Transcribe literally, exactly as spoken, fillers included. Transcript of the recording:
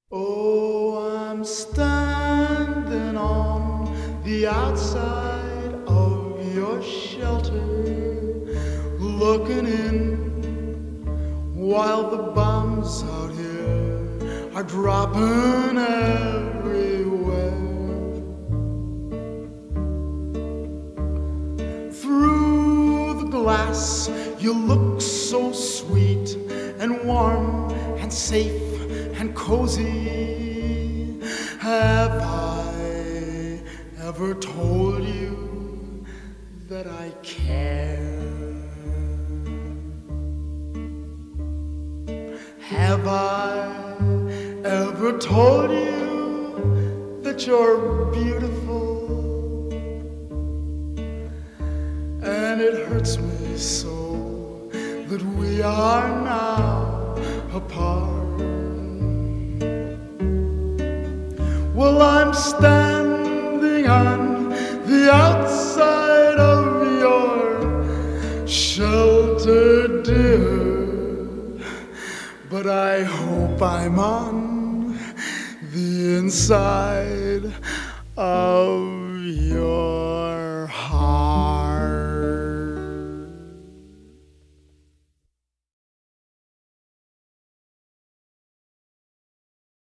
Oh, I'm standing on the outside of your shelter, looking in while the bombs out here are dropping everywhere. Through the glass, you look so sweet and warm and safe and cozy. Have I ever told you that I care? Have I ever told you that you're beautiful? And it hurts me so that we are now apart. Well, I'm standing on the outside of your shelter, dear, but I hope I'm on the inside of your